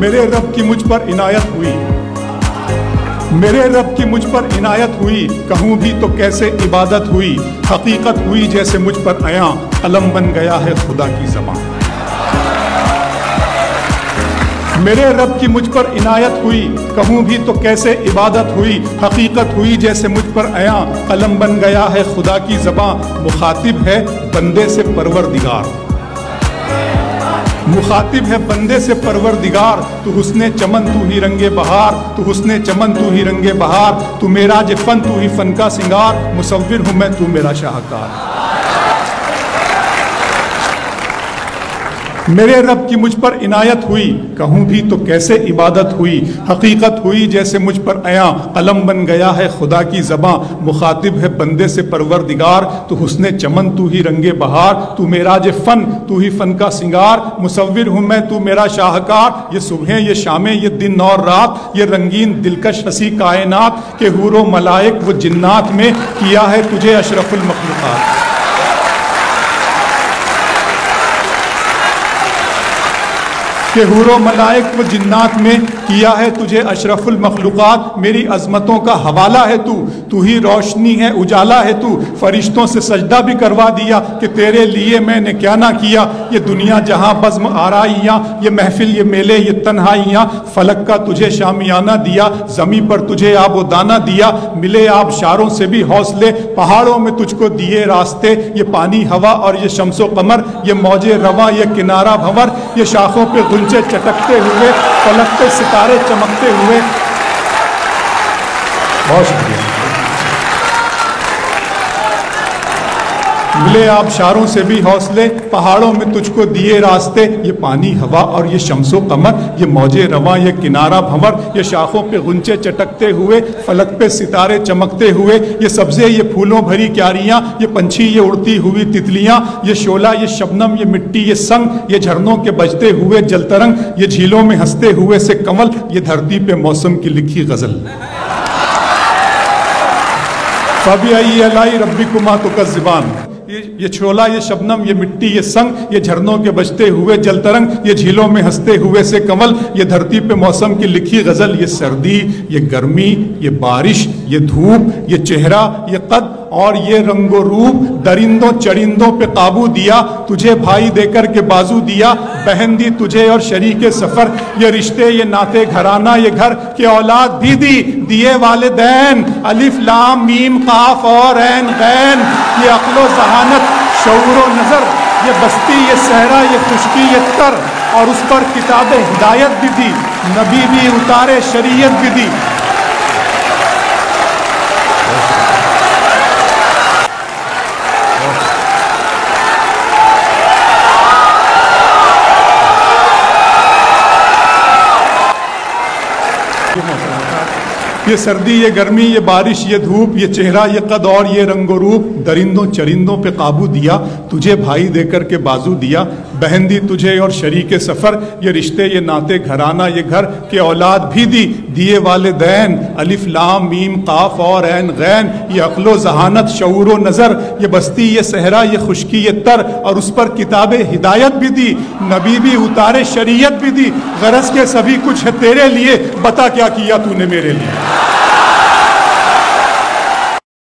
मेरे रब की मुझ पर इनायत हुई, मेरे रब की मुझ पर इनायत हुई, कहूँ भी तो कैसे इबादत हुई, हकीकत हुई जैसे मुझ पर आया, कलम बन गया है खुदा की ज़बान। मेरे रब की मुझ पर इनायत हुई, कहूँ भी तो कैसे इबादत हुई, हकीकत हुई जैसे मुझ पर आया, कलम बन गया है खुदा की ज़बान। मुखातिब है बंदे से परवरदिगार, मुखातिब है बंदे से परवरदिगार, तू हुस्ने चमन तू ही रंगे बहार, तू हुस्ने चमन तू ही रंगे बहार, तू मेरा जे फन तू ही फन का सिंगार, मुसव्विर हूँ मैं तू मेरा शाहकार। मेरे रब की मुझ पर इनायत हुई, कहूँ भी तो कैसे इबादत हुई, हकीकत हुई जैसे मुझ पर आया, कलम बन गया है खुदा की ज़बां। मुखातिब है बंदे से परवरदिगार, तू हुस्ने चमन तू ही रंगे बहार, तू मेरा जे फन तू ही फन का सिंगार, मुसव्विर हूँ मैं तू मेरा शाहकार। ये सुबह ये शामें ये दिन और रात, ये रंगीन दिलकश हसी कायनात, के हूरो मलाइक व जिन्नात में किया है तुझे अशरफुल मखलूक़ात। के हूरो मलाइक व जिन्नात में किया है तुझे अशरफुल मखलूक़ात। मेरी अज़मतों का हवाला है तू, तू ही रोशनी है उजाला है तू, फरिश्तों से सजदा भी करवा दिया कि तेरे लिए मैंने क्या ना किया। ये दुनिया जहाँ बज़्म आराइयाँ, ये महफिल ये मेले ये तन्हाइयाँ, फलक का तुझे शामियाना दिया, ज़मी पर तुझे आबो दाना दिया, मिले आबशारों से भी हौसले, पहाड़ों में तुझको दिए रास्ते, ये पानी हवा और ये शम्सो कमर, ये मौजे रवा ये किनारा भंवर, ये शाखों पे गुंचे चटकते हुए, फलक पे सितारे चमकते हुए। बहुत शुक्रिया। मिले आबशारों से भी हौसले, पहाड़ों में तुझको दिए रास्ते, ये पानी हवा और ये शम्सो कमर, ये मौजे रवा ये किनारा भंवर, ये शाखों पे गुंचे चटकते हुए, फलक पे सितारे चमकते हुए, ये सब्जे ये फूलों भरी क्यारियाँ, ये पंछी ये उड़ती हुई तितलियाँ, ये शोला ये शबनम ये मिट्टी ये संग, ये झरनों के बजते हुए जलतरंग, ये झीलों में हंसते हुए से कमल, ये धरती पे मौसम की लिखी गजल। फ़बिअय्यि आलाइ रब्बिकुमा तुकज़्ज़िबान, ये शोला ये शबनम ये मिट्टी ये संग, ये झरनों के बजते हुए जलतरंग, ये झीलों में हंसते हुए से कमल, ये धरती पे मौसम की लिखी गजल। ये सर्दी ये गर्मी ये बारिश ये धूप ये चेहरा ये कद और ये रंगो रूप, दरिंदों चरिंदों पे काबू दिया, तुझे भाई देकर के बाजू दिया, बहन दी तुझे और शरीके सफर, ये रिश्ते ये नाते घराना ये घर के औलाद भी दी, दिए वालिदैन, अलिफ लाम मीम काफ और ऐन गैन, ये अक्लो जहानत शऊरो नजर, ये बस्ती ये सहरा ये खुशकी ये तर, और उस पर किताब हिदायत भी दी, नबी भी उतारे शरीयत भी दी। ये सर्दी ये गर्मी ये बारिश ये धूप ये चेहरा ये कद और ये रंगो रूप, दरिंदों चरिंदों पे काबू दिया, तुझे भाई देकर के बाजू दिया, बहन दी तुझे और शरीके सफ़र, ये रिश्ते ये नाते घराना ये घर के औलाद भी दी, दिए वालिदैन, अलिफ लाम मीम काफ और ऐन गैन, ये अक्लो जहानत शऊरो नज़र, ये बस्ती ये सहरा ये खुशकी ये तर, और उस पर किताब हिदायत भी दी, नबी भी उतारे शरीयत भी दी, गरज के सभी कुछ है तेरे लिए, बता क्या किया तूने मेरे लिए।